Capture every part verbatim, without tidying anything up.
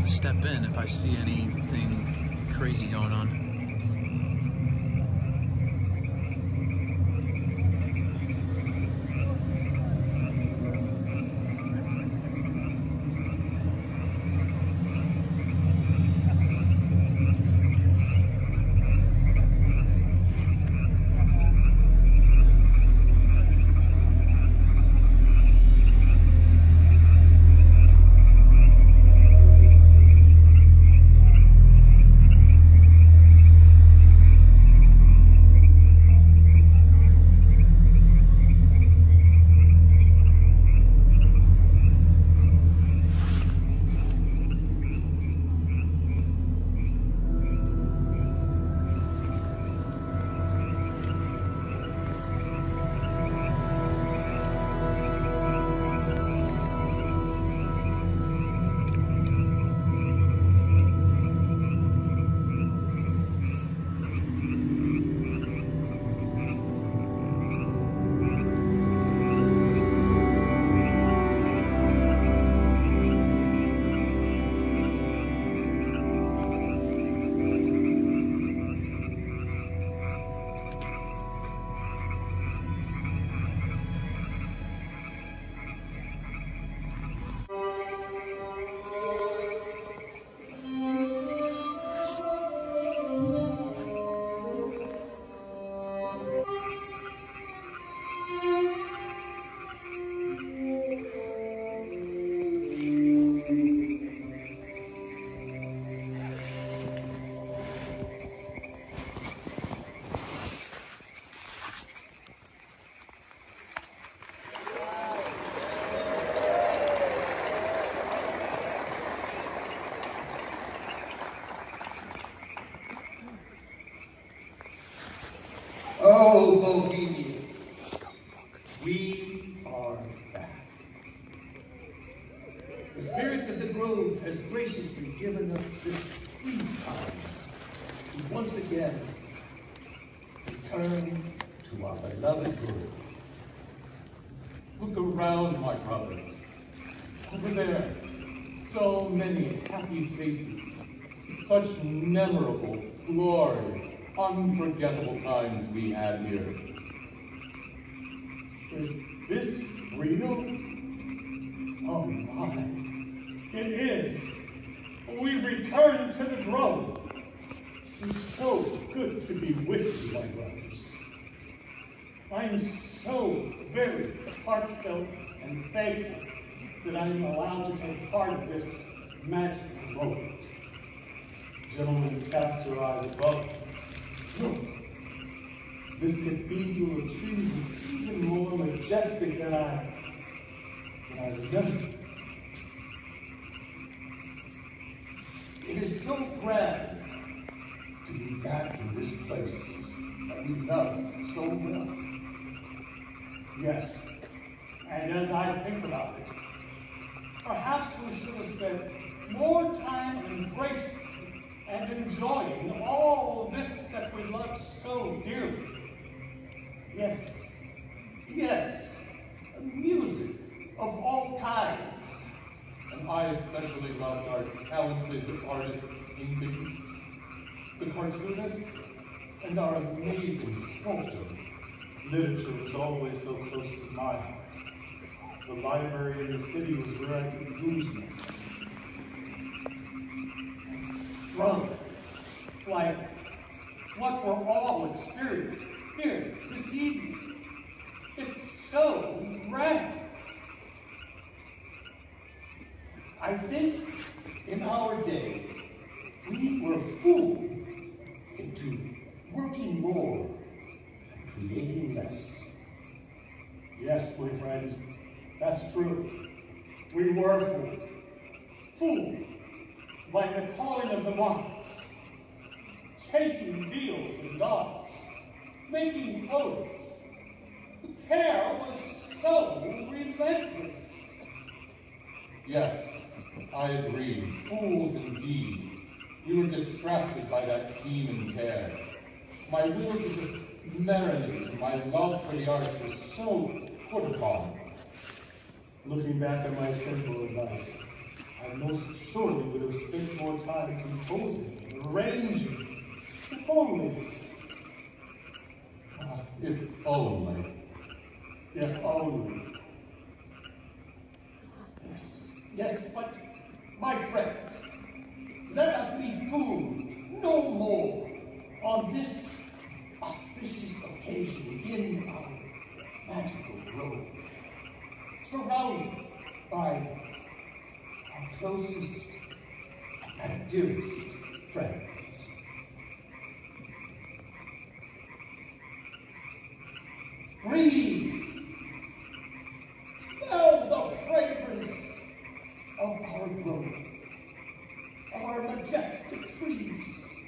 to step in if I see anything crazy going on. Oh, bohemian, we are back. The spirit of the grove has graciously given us this free time to once again return to our beloved grove. Look around, my brothers. Over there, so many happy faces, such memorable, glorious, unforgettable times we had here. Is this real? Oh my, it is. We return to the grove. It's so good to be with you, my brothers. I'm so very heartfelt and thankful that I'm allowed to take part of this magical moment. Gentlemen, cast your eyes above. Look, this cathedral of trees is even more majestic than I, than I remember. It is so grand to be back in this place that we loved so well. Yes, and as I think about it, perhaps we should have spent more time embracing and enjoying all this that we love so dearly. Yes, yes, music of all kinds. And I especially loved our talented artists' paintings, the cartoonists, and our amazing sculptors. Literature was always so close to my heart. The library in the city was where I could lose myself. Drunk, like what we're all experiencing here this evening. It's so grand. I think in our day, we were fooled into working more and creating less. Yes, my friend, that's true. We were fooled. Fooled by the calling of the markets, chasing deals and dollars, making quotas. The care was so relentless. Yes, I agree. Fools indeed. We were distracted by that demon care. My will to just marinate and my love for the arts was so put upon. Looking back at my simple advice, I most surely would have spent more time composing and arranging. If only. Ah, if only. If only. Yes, yes, but, my friends, let us be fooled no more on this auspicious occasion in our magical grove, surrounded by our closest and dearest friends. Breathe. Smell the fragrance of our grove, of our majestic trees.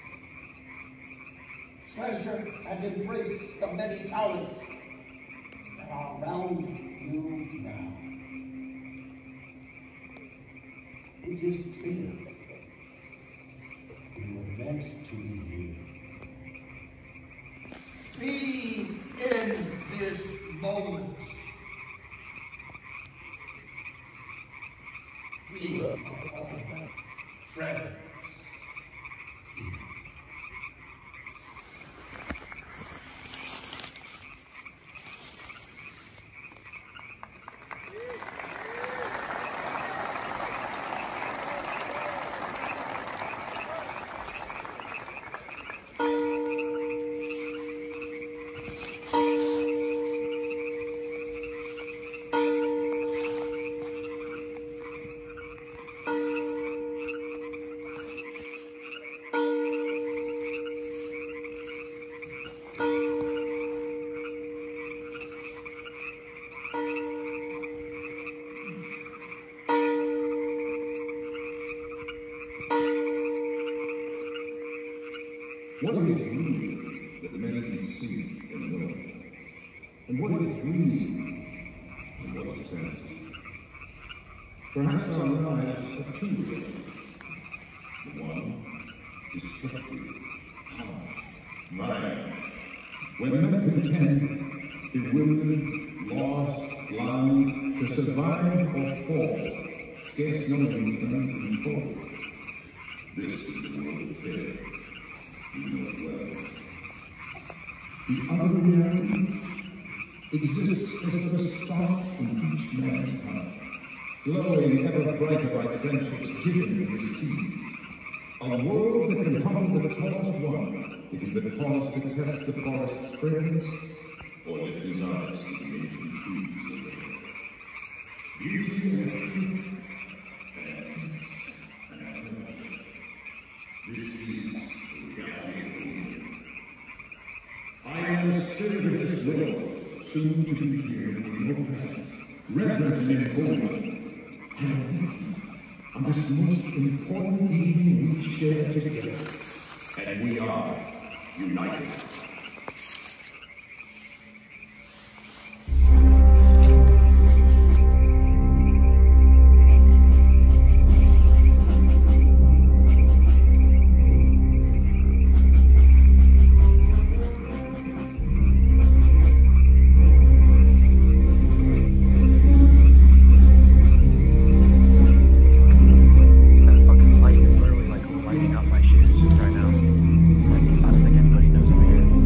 Treasure and embrace the many talents that are around you now. It is clear we were meant to be here. Be in this moment. We are all friends. What is real that makes me see and know? And what is dream and what is sense? Perhaps our lives have two ways. The one, destructive, power, violent. When men contend, bewildered, lost, blind, to survive or fall, scarce knowing the mountain forward. This is the world of care. You know it well. The other reality exists as a spark in each man's heart, glowing ever brighter by friendships given and received. A world that can humble the tallest one if he but pause to test the forest's fragrance, or lift his eyes to the ancient trees of the earth. Beauty and truth, and peace and harmony. This is the reality of the world. I am the spirit of this world, soon to be here in your presence, reverent and important. I am with you on this most important evening we share together, and we are united. That fucking light is literally like lighting up my shoes right now. I don't think anybody knows I'm here.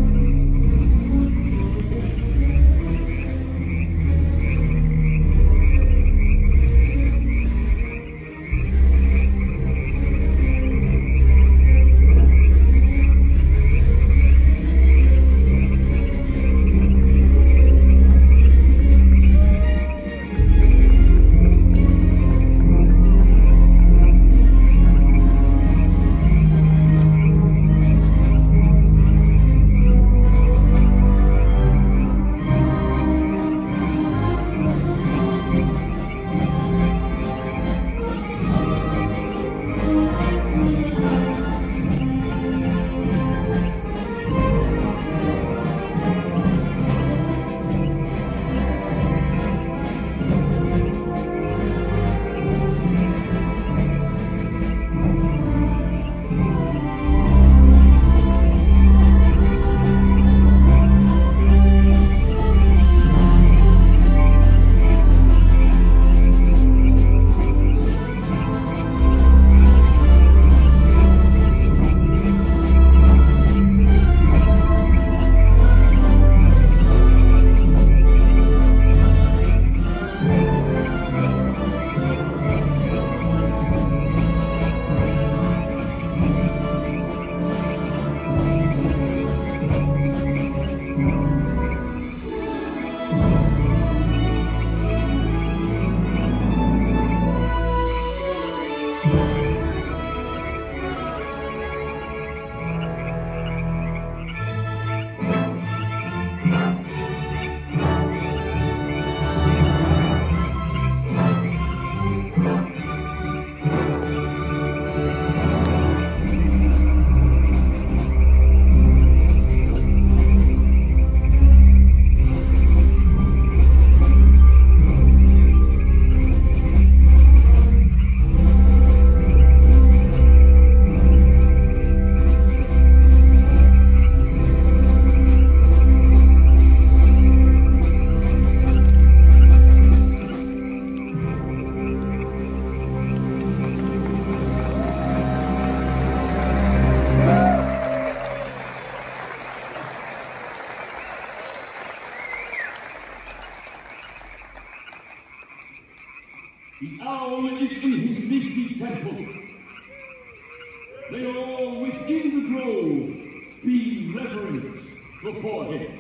may all within the grove be reverenced before him.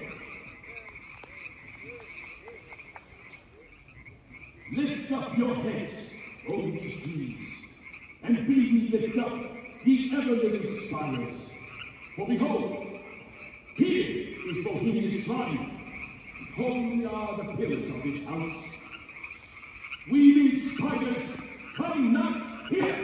Lift up your heads, O ye trees, and be ye lift up, ye ever-living spires. For behold, here is Bohemian's shrine. Holy are the pillars of his house. Weaving spiders, come not here!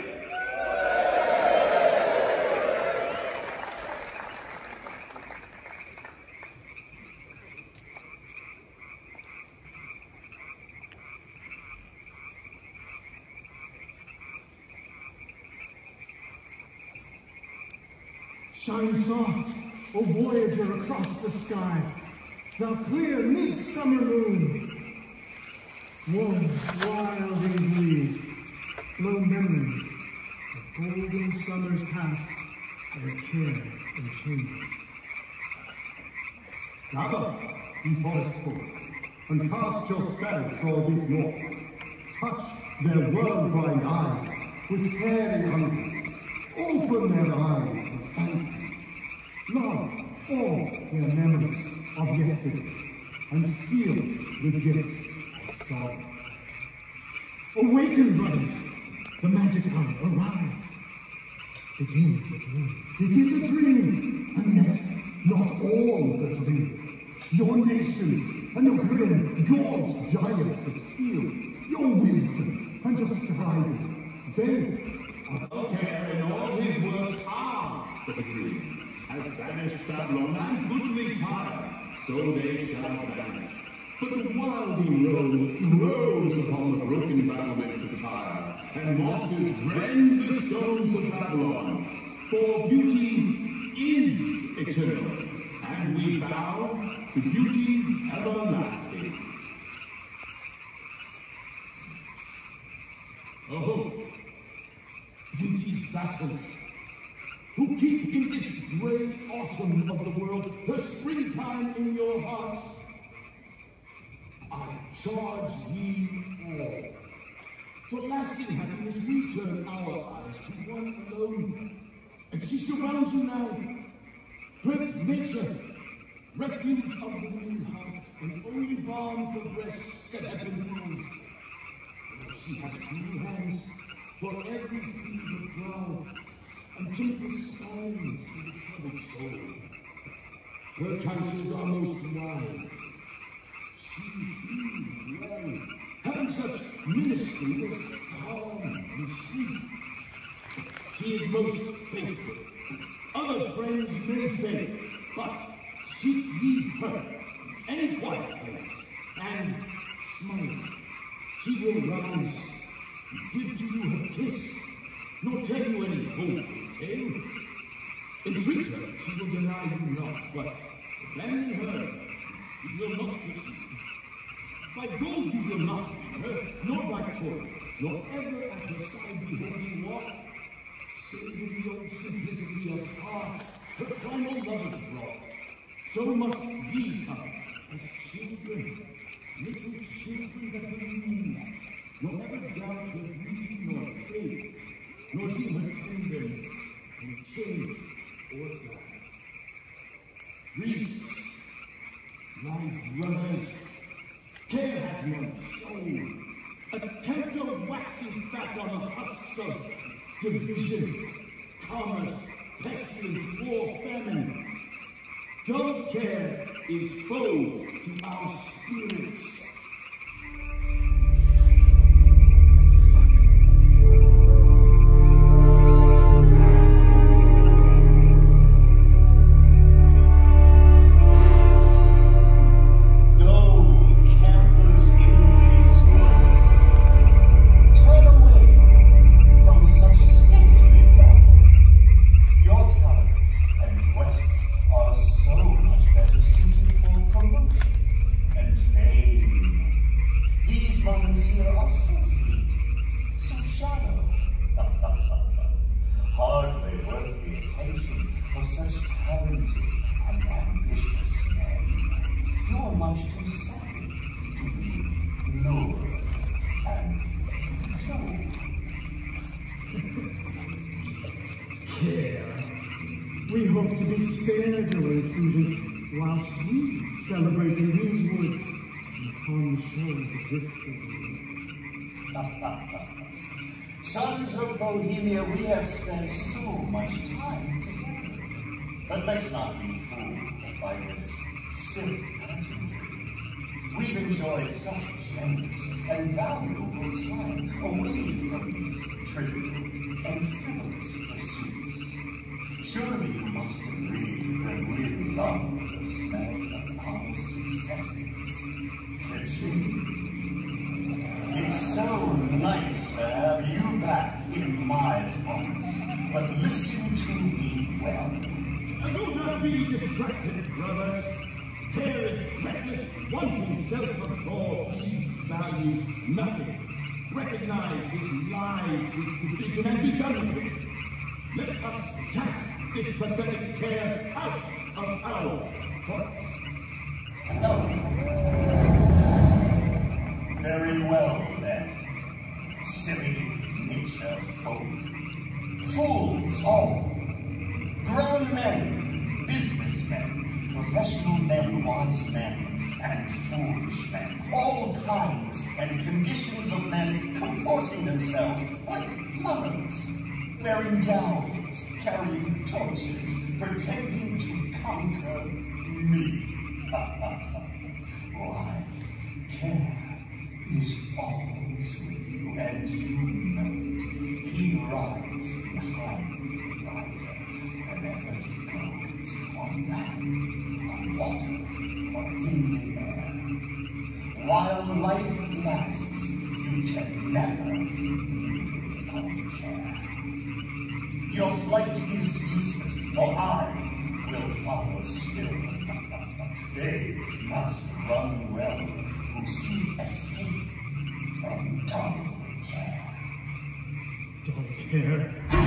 Shine soft, O voyager across the sky, thou clear midsummer moon. Warm, wild and breeze, blow memories of golden summers past, where care and changes. Gather, ye forest folk, and cast your spells o'er this north. Touch their world-blind eyes with fairy hunger. Open their eyes with fancy. Love all their memories of yesterday, and seal the gifts of sorrow. Awaken, brothers, the magic hour arrives. Begin the dream. It is a dream, and yet not all the dream. Your nations and your grim God's giants that steal your wisdom and your striving. They are okay, and all his works are the dream. Has banished Babylon and goodly Tyre, so they shall vanish. But the wilding rose rose upon the broken battlements of Tyre, and mosses rend the stones of Babylon. For beauty is eternal, and we bow to beauty everlasting. Oh, beauty's vassals, who keep in this grey autumn of the world her springtime in your hearts, I charge ye all. For lasting happiness, we turn our eyes to one alone, and she surrounds you now. Great nature, refuge of the willing heart, and only balm for breasts that have been bruised. She has two hands for every fevered brow, and gentle silence for the troubled soul. Her counsels are most wise. She heeds well, having such ministry as calm and sweet. She is most faithful. Other friends may fail, but seek ye her any quiet place, and smile. She will rise and give to you her kiss, nor tell you any hopeful tale. Entreat her, she will deny you not, but abandon her, she will not listen. By gold you will not win her, nor by toil, nor ever at her side behold you walk. Save in the old simplicity of heart, her primal lovers brought. So must ye come, as children, little children that believe, nor ever doubt her beauty nor faith, nor deem her tenderness and change or die. Priests, my brothers, care has no soul. A tempter waxing fat on the husks of division, commerce, pestilence, war, famine. Dull care is foe to our spirits. care. We hope to be spared your intrusions whilst we celebrate in these woods and upon the shores of this city. Sons of Bohemia, we have spent so much time together. But let's not be fooled by this silly pageantry. We've enjoyed such generous and valuable time away from these trivial and frivolous pursuits. Surely you must agree that we love the smell of our successes. Continue. It's so nice to have you back in my thoughts, but listen to me well. Do not be distracted, brothers. Care is reckless, wanting self-absorbed. He values nothing. Recognize his lies, his division, and be done with it. Let us cast this pathetic care out of our thoughts. No. Very well, then. Silly nature folk. Fools all. Grown men, businessmen, professional men, wise men, and foolish men. All kinds and conditions of men comporting themselves like mummers, wearing gowns, carrying torches, pretending to conquer me. Why, care is always with you, and you know it. He rides behind the rider wherever he goes, on land, on water, or in the air. While life lasts, you can never be rid of care. Your flight is useless, for I will follow still. They must run well who seek escape from dull care. Dull care?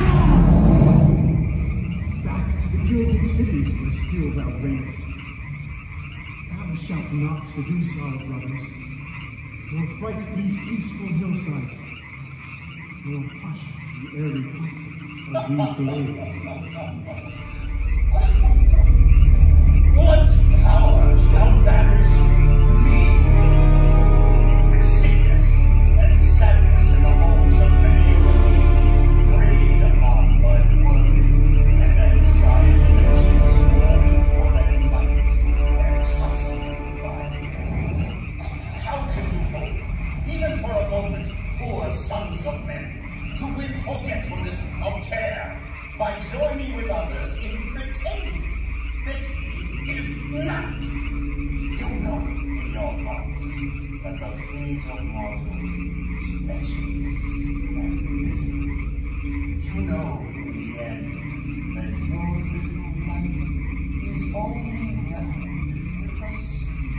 Back to the gilded cities where still thou reignest. Thou shalt not seduce our brothers, nor fright these peaceful hillsides, nor hush the airy bustle of these delays. What power shall banish me? With sickness and sadness in the homes of many of them, preyed upon by worry and anxiety that keeps longing for that night and hustling by day. How can you hope, even for a moment, poor sons of men, to win forgetfulness of care by joining with others in pretending that he is not? You know in your hearts that the fate of mortals is wretchedness and misery. You know in the end that your little life is only round with a sleep.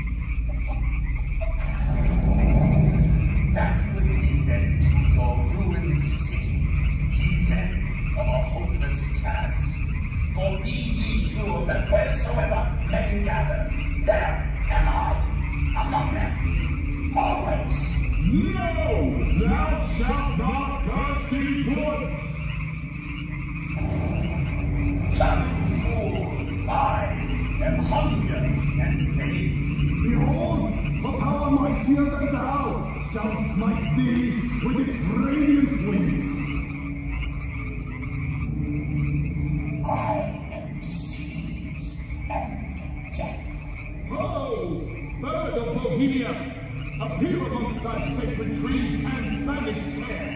Back with me then to your ruined city, ye men of a hopeless task. For be ye sure that wheresoever men gather, there am I among them, always. No! Thou shalt not curse these woods! Come, fool, I am hunger and pain. Behold, a power mightier than thou shall smite thee with its radiant wings. I am disease and death. Ho! Bird of Bohemia, appear amongst thy sacred trees and banish care.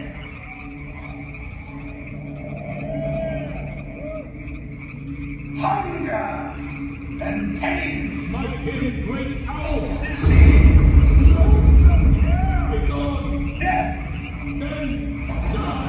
Hunger and pain. Smite him, great owl! Disease. Loathsome care! Begone! Death. Then die!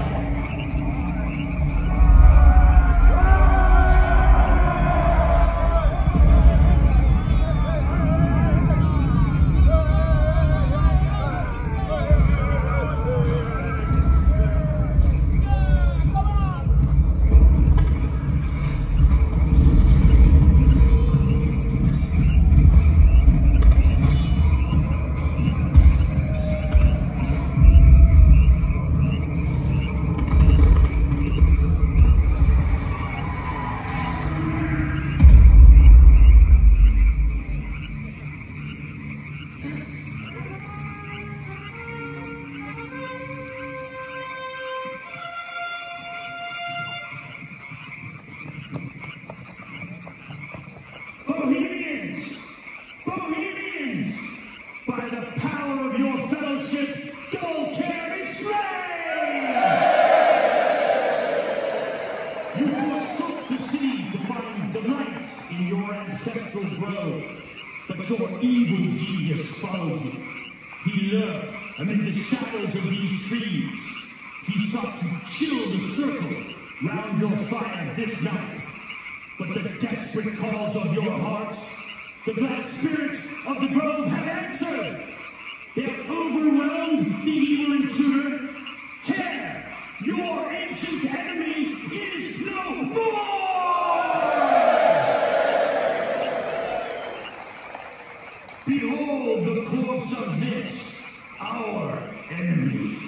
You forsook the city to find delight in your ancestral grove, but your evil genius followed you. He lurked amid the shadows of these trees. He sought to chill the circle round your fire this night. But the desperate calls of your hearts, the glad spirits of the grove have answered. They have overwhelmed the evil intruder. Care, your ancient enemy is no more! Behold the corpse of this, our enemy.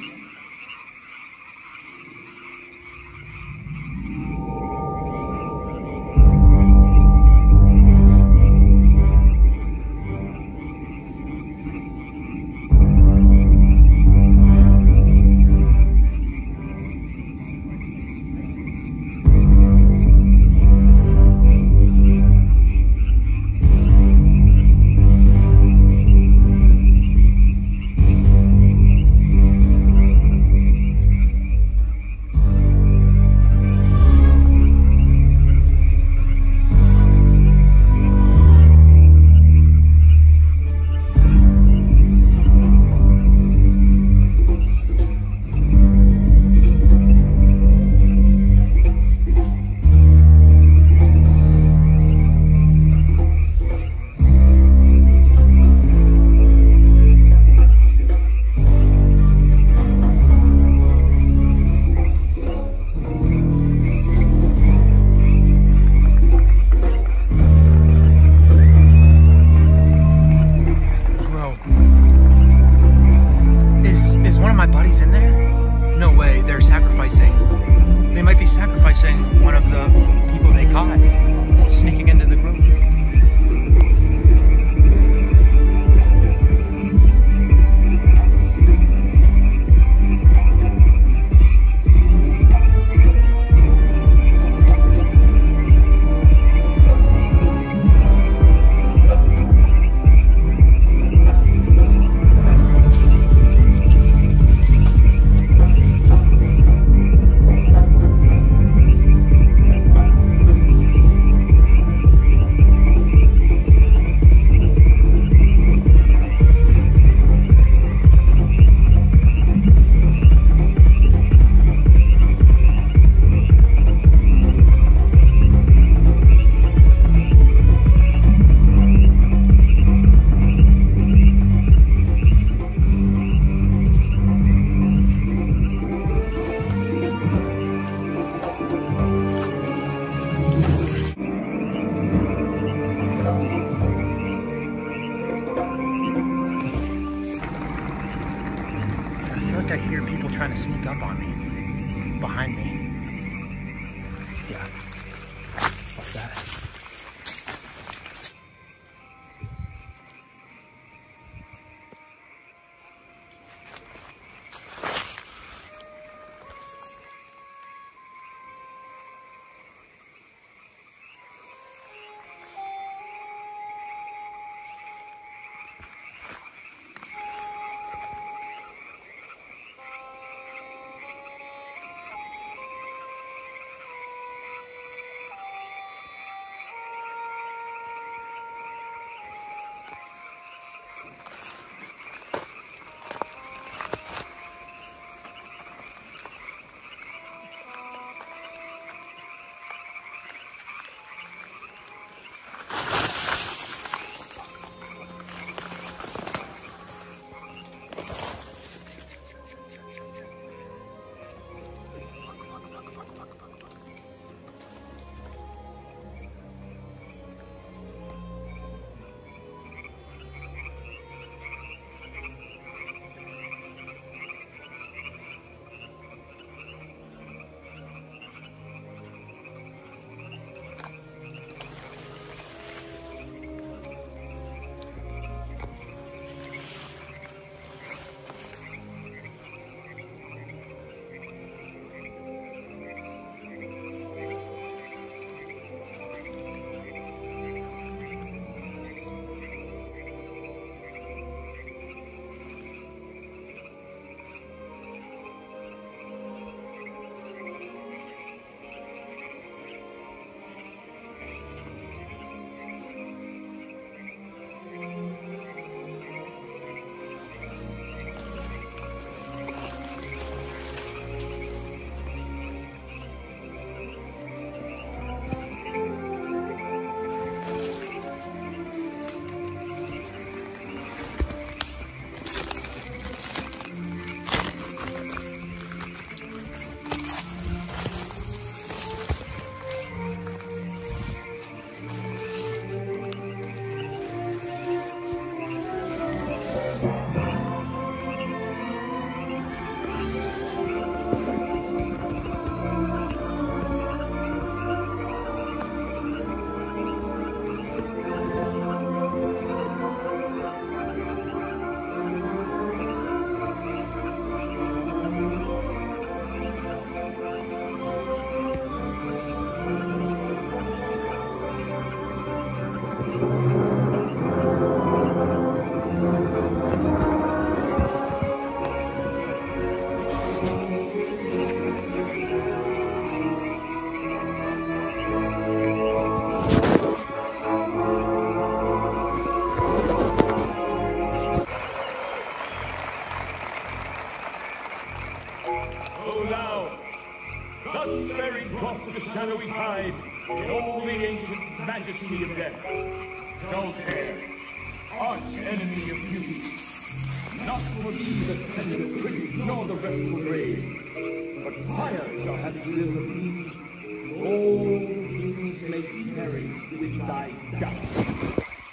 across the shadowy tide in all the ancient majesty of death. Go there, arch enemy of beauty. Not for thee the tender cricket nor the restful grave, but fire shall have its will of thee. All things may carry with thy dust.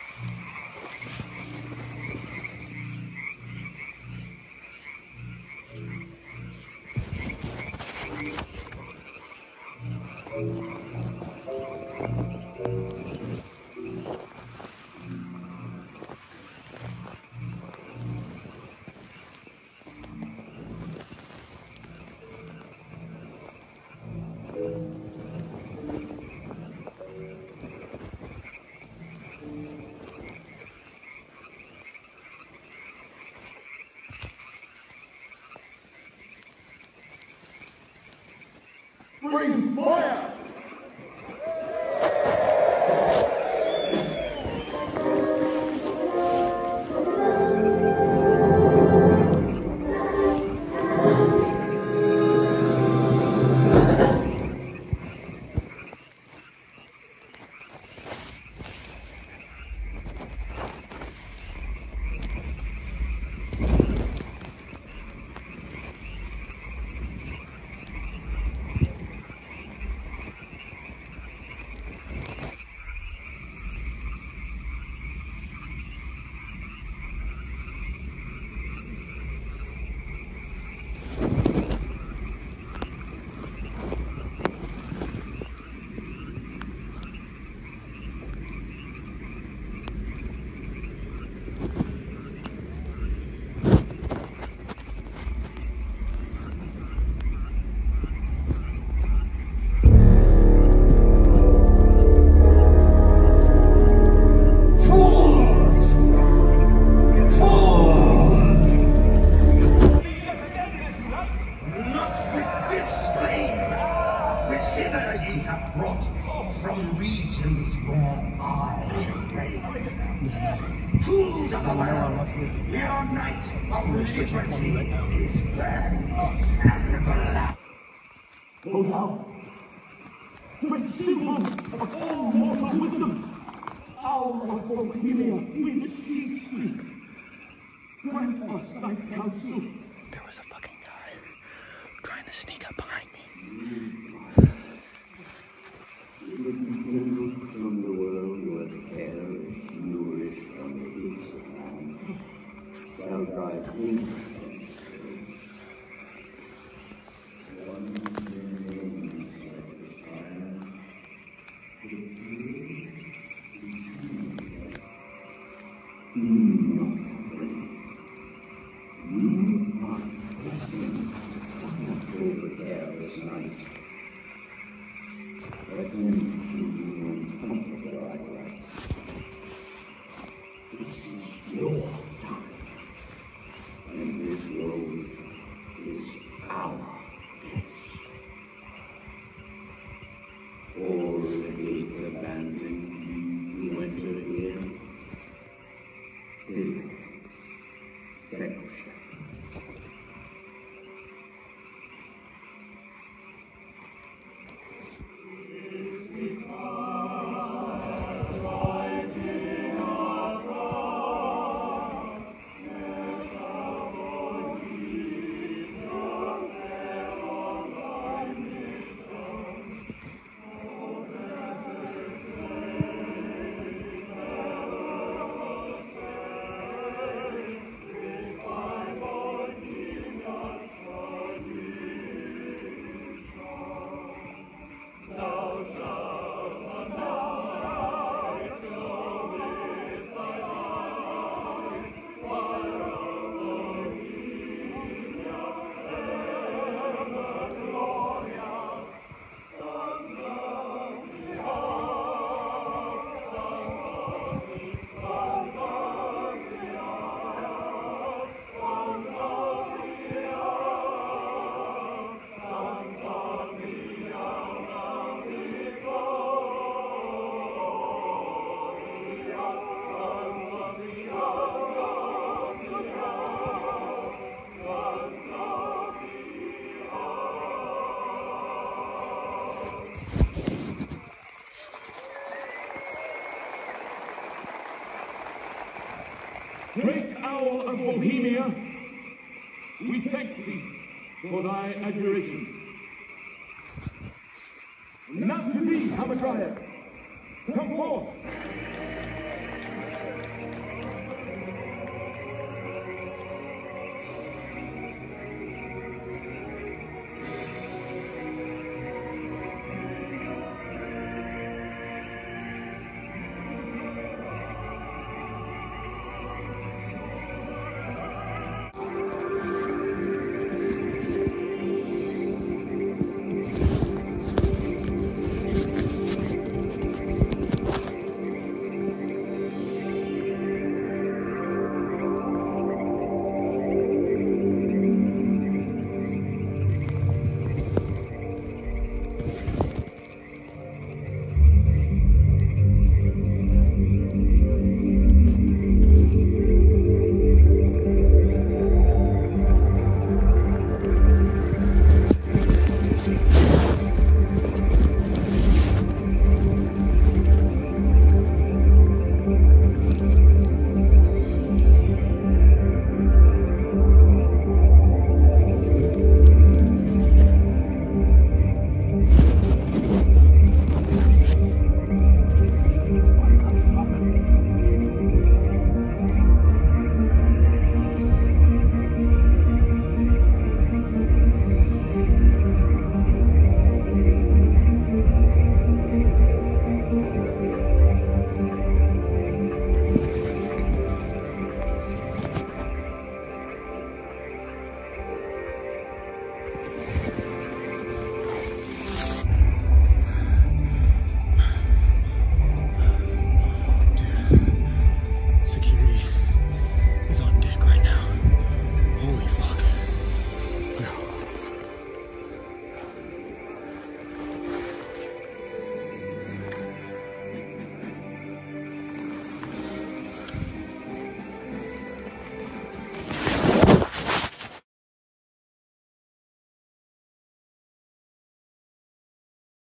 Bring fire! Fools of the world, your night of liberty is burned and blessed. O thou, great symbol of all mortal wisdom, owl of bohemian, we beseech thee, grant us thy counsel. There was a fucking guy trying to sneak up behind me. From the world where perish, nourish on the hills of land, shall drive home. One remains like the fire, the pure, do not afraid. You are listening over careless night. Let them this is your time, and this road is our place. All the gates abandoned, you enter here. Here, friendship. Great owl of Bohemia, we thank thee for thy adjuration. Not to thee, Hamadryad, come forth.